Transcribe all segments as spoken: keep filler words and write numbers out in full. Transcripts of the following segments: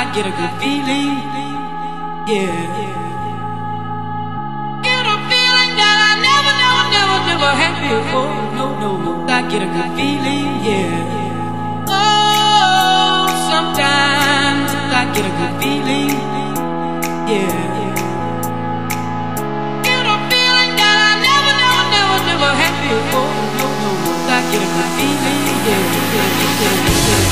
get a good feeling, yeah. Get a feeling that I never, never, never, never had before. No, no, no, I get a good feeling, yeah. Oh, sometimes I get a good feeling, yeah. Get a feeling that I never, never, never, never had before. No, no, no, I get a good feeling, yeah, yeah, yeah, yeah.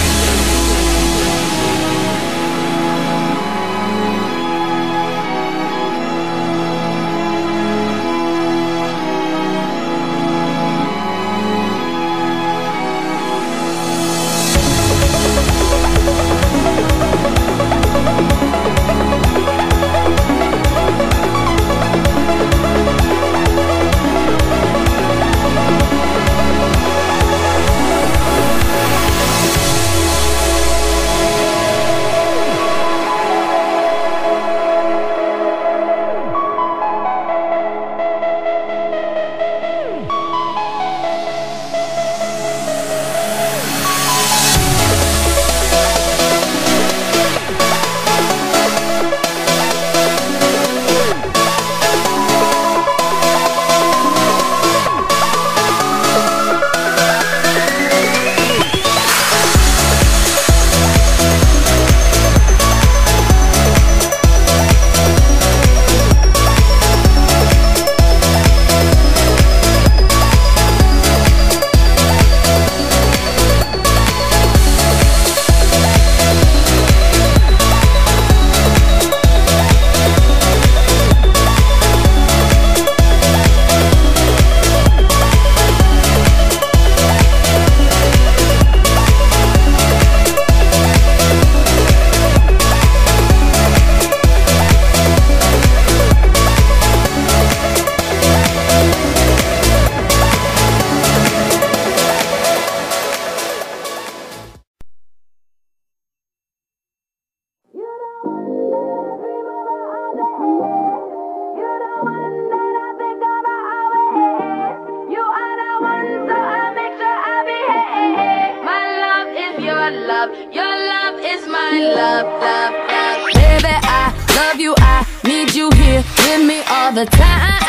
Love, your love is my love, love, love. Baby, I love you, I need you here with me all the time.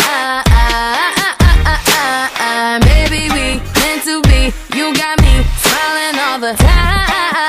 Baby, we meant to be, you got me smiling all the time.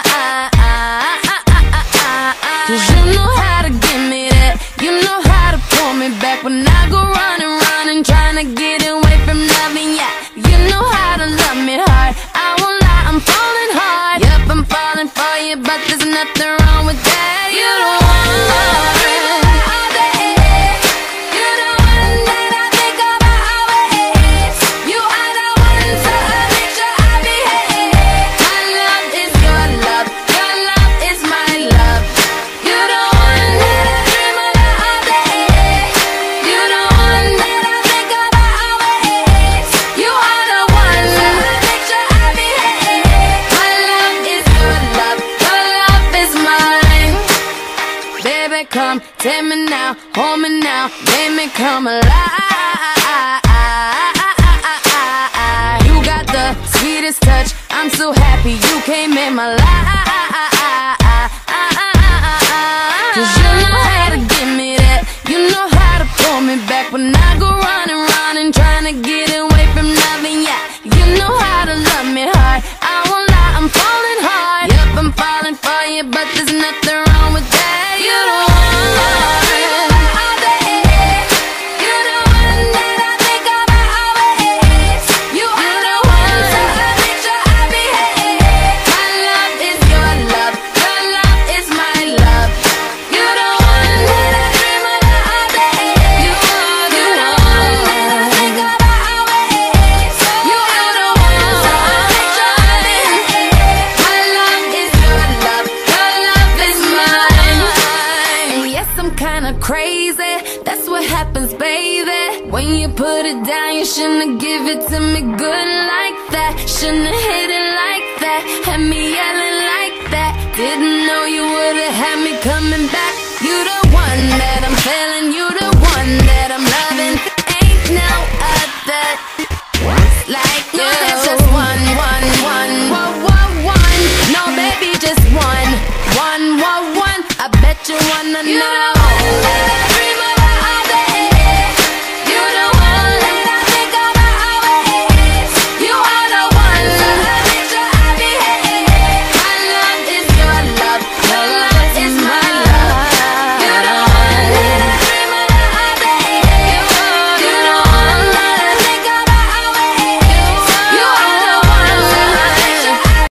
Cause you know how to give me that, you know how to pull me back when I go running, running, trying to get away from loving ya. You know how to love me hard, I won't lie, I'm falling hard. Yep, I'm falling for you, but there's nothing wrong with that. You don't want love all day. You're the one that I think about always. You are the one, so I make sure I behave. My love is your love, your love is my love. You're the one that I dream about all day. You're the one that I think about always. You are the one, so I make sure I behave. My love is your love, your love is mine. Baby, come, take me now, hold me now, make me come alive. You got the sweetest touch, I'm so happy you came in my life. Cause you know how to give me that, you know how to pull me back when I go running, running, trying to get away from loving ya. You know how to love me hard, I won't lie, I'm falling hard. Yep, I'm falling for you, but there's nothing wrong with that. You don't want love all day. You're the one that I think about always. You are the one, so I make sure I behave. My love is your love, your love is my love. You're the one that I dream about all day. You are the one that I think about always. You are the one, so I make sure I behave. My love is your love, your love is mine. And yes, I'm kinda crazy, that's what happens, baby. When you put it down, you shouldn't give it to me good like that. Shouldn't hit it like that, had me yelling like that. Didn't know you would've had me coming back. You the one that I'm feeling, you the one that I'm loving. Ain't no other like you. No, there's just one, one, one, one, one, one. No, baby, just one, one, one, one. you wanna know.